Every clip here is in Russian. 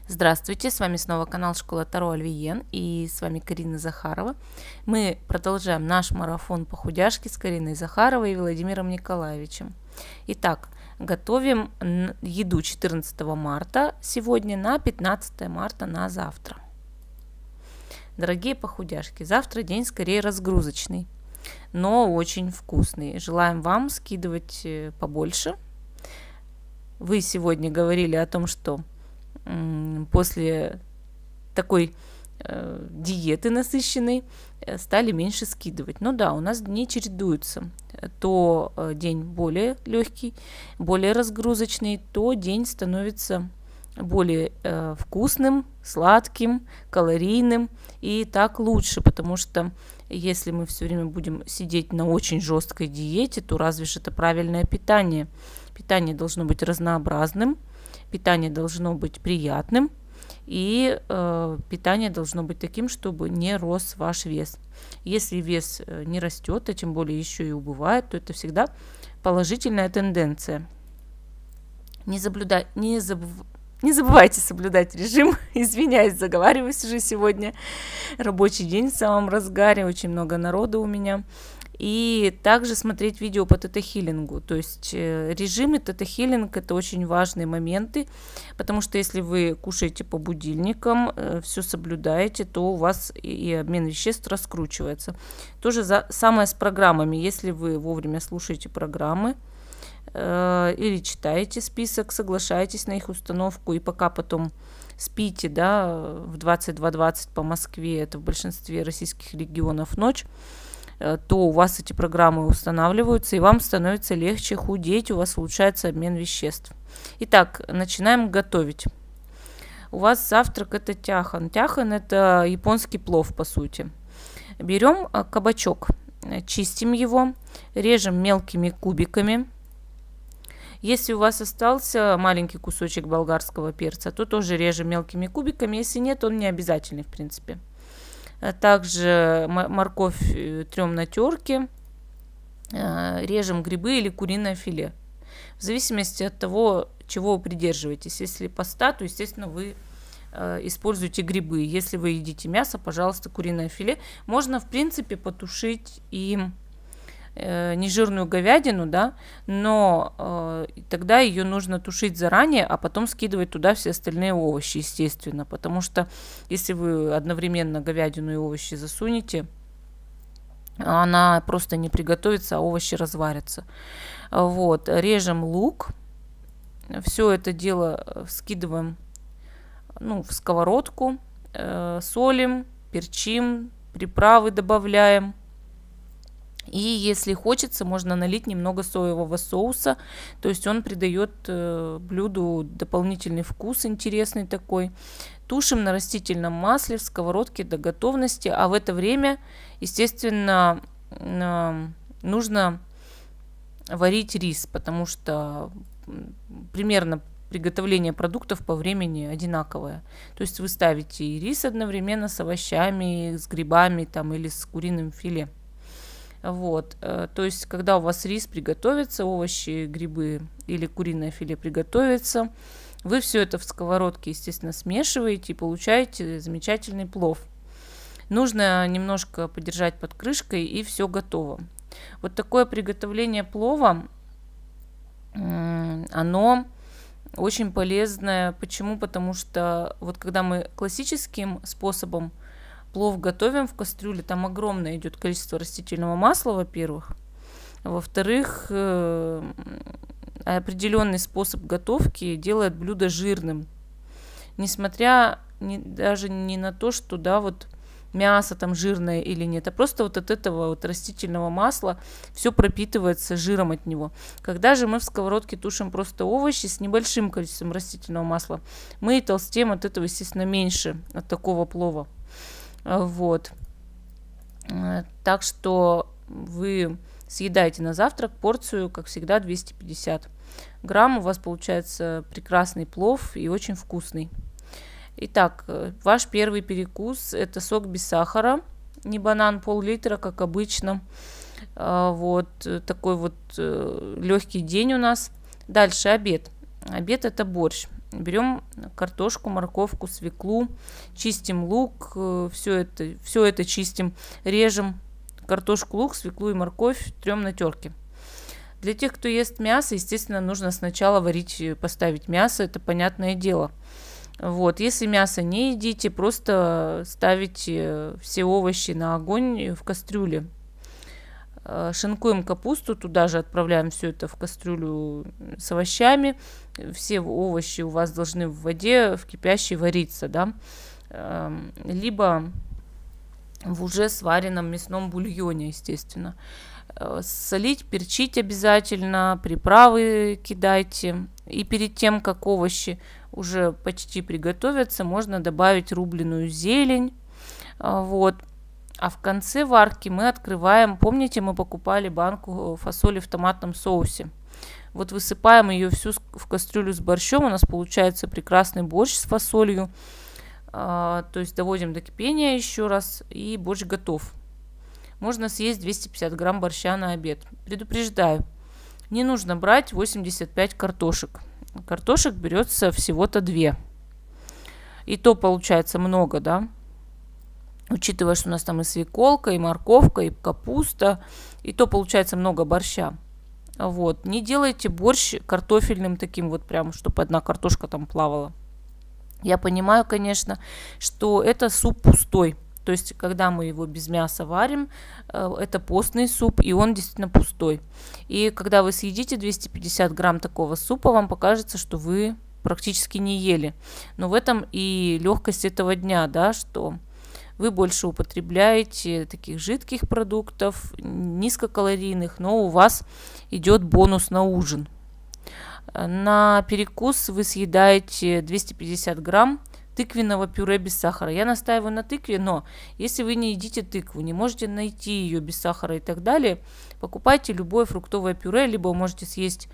Здравствуйте, с вами снова канал Школа Таро Альвиен и с вами Карина Захарова. Мы продолжаем наш марафон по худяшке с Кариной Захаровой и Владимиром Николаевичем. Итак, готовим еду 14 марта сегодня на 15 марта на завтра. Дорогие похудяшки, завтра день скорее разгрузочный, но очень вкусный. Желаем вам скидывать побольше. Вы сегодня говорили о том, что после такой диеты насыщенной стали меньше скидывать. Ну да, у нас дни чередуются. То день более легкий, более разгрузочный, то день становится более вкусным, сладким, калорийным. И так лучше, потому что если мы все время будем сидеть на очень жесткой диете, то разве же это правильное питание? Питание должно быть разнообразным. Питание должно быть приятным, и питание должно быть таким, чтобы не рос ваш вес. Если вес не растет, а тем более еще и убывает, то это всегда положительная тенденция. Не забывайте соблюдать режим. Извиняюсь, заговариваюсь уже сегодня. Рабочий день в самом разгаре, очень много народу у меня. И также смотреть видео по тета-хиллингу. То есть режим и тета-хиллинг — это очень важные моменты, потому что если вы кушаете по будильникам, все соблюдаете, то у вас и обмен веществ раскручивается. То же самое с программами. Если вы вовремя слушаете программы или читаете список, соглашаетесь на их установку, и пока потом спите, да, в 22:20 по Москве, это в большинстве российских регионов ночь, то у вас эти программы устанавливаются, и вам становится легче худеть, у вас улучшается обмен веществ. Итак, начинаем готовить. У вас завтрак — это тяхан. Тяхан — это японский плов, по сути. Берем кабачок, чистим его, режем мелкими кубиками. Если у вас остался маленький кусочек болгарского перца, то тоже режем мелкими кубиками. Если нет, он не обязательный, в принципе. Также морковь трем на терке, режем грибы или куриное филе. В зависимости от того, чего вы придерживаетесь. Если паста, то, естественно, вы используете грибы. Если вы едите мясо, пожалуйста, куриное филе. Можно, в принципе, потушить и нежирную говядину, да, но тогда ее нужно тушить заранее, а потом скидывать туда все остальные овощи, естественно, потому что если вы одновременно говядину и овощи засунете, она просто не приготовится, а овощи разварятся. Вот, режем лук, все это дело скидываем, в сковородку, солим, перчим, приправы добавляем. И если хочется, можно налить немного соевого соуса, то есть он придает блюду дополнительный вкус интересный такой. Тушим на растительном масле в сковородке до готовности, а в это время, естественно, нужно варить рис, потому что примерно приготовление продуктов по времени одинаковое. То есть вы ставите и рис одновременно с овощами, с грибами там, или с куриным филе. Вот, то есть, когда у вас рис приготовится, овощи, грибы или куриное филе приготовится, вы все это в сковородке, естественно, смешиваете и получаете замечательный плов. Нужно немножко подержать под крышкой, и все готово. Вот такое приготовление плова, оно очень полезное. Почему? Потому что вот когда мы классическим способом плов готовим в кастрюле, там огромное идет количество растительного масла, во-первых. Во-вторых, определенный способ готовки делает блюдо жирным. Несмотря даже не на то, что да, вот мясо там жирное или нет, а просто вот от этого вот растительного масла все пропитывается жиром от него. Когда же мы в сковородке тушим просто овощи с небольшим количеством растительного масла, мы и толстеем от этого, естественно, меньше от такого плова. Вот. Так что вы съедаете на завтрак порцию, как всегда, 250 грамм. У вас получается прекрасный плов и очень вкусный. Итак, ваш первый перекус — это сок без сахара, не банан, пол-литра, как обычно. Вот такой вот легкий день у нас. Дальше обед. Обед — это борщ. берем картошку, морковку, свеклу, чистим лук, все это чистим, режем картошку, лук, свеклу и морковь, трем на терке. Для тех, кто ест мясо, естественно, нужно сначала варить, поставить мясо, это понятное дело. Вот, если мясо не едите, просто ставите все овощи на огонь в кастрюле. Шинкуем капусту, туда же отправляем все это в кастрюлю с овощами. Все овощи у вас должны в воде в кипящей вариться, да, либо в уже сваренном мясном бульоне, естественно. Солить, перчить обязательно, приправы кидайте. И перед тем, как овощи уже почти приготовятся, можно добавить рубленую зелень. Вот. А в конце варки мы открываем, помните, мы покупали банку фасоли в томатном соусе. Вот высыпаем ее всю в кастрюлю с борщом, у нас получается прекрасный борщ с фасолью. То есть доводим до кипения еще раз, и борщ готов. Можно съесть 250 грамм борща на обед. Предупреждаю, не нужно брать 85 картошек. Картошек берется всего-то 2. И то получается много, да? Учитывая, что у нас там и свеколка, и морковка, и капуста, и то получается много борща. Вот. Не делайте борщ картофельным таким вот прям, чтобы одна картошка там плавала. Я понимаю, конечно, что это суп пустой. То есть, когда мы его без мяса варим, это постный суп, и он действительно пустой. И когда вы съедите 250 грамм такого супа, вам покажется, что вы практически не ели. Но в этом и легкость этого дня, да, что вы больше употребляете таких жидких продуктов, низкокалорийных, но у вас идет бонус на ужин. На перекус вы съедаете 250 грамм тыквенного пюре без сахара. Я настаиваю на тыкве, но если вы не едите тыкву, не можете найти ее без сахара и так далее, покупайте любое фруктовое пюре, либо вы можете съесть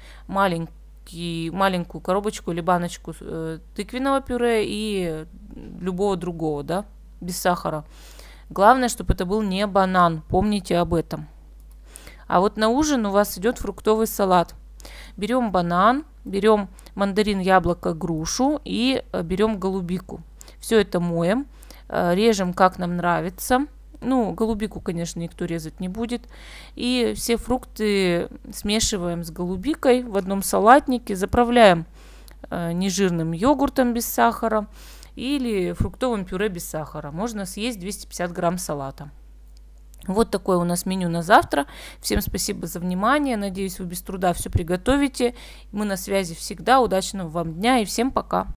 маленькую коробочку или баночку тыквенного пюре и любого другого, да, без сахара. Главное, чтобы это был не банан, помните об этом. А вот на ужин у вас идет фруктовый салат. Берем банан, берем мандарин, яблоко, грушу и берем голубику. Все это моем, режем как нам нравится. Ну, голубику, конечно, никто резать не будет. И все фрукты смешиваем с голубикой в одном салатнике, заправляем нежирным йогуртом без сахара или фруктовым пюре без сахара. Можно съесть 250 грамм салата. Вот такое у нас меню на завтра. Всем спасибо за внимание. Надеюсь, вы без труда все приготовите. Мы на связи всегда. Удачного вам дня и всем пока.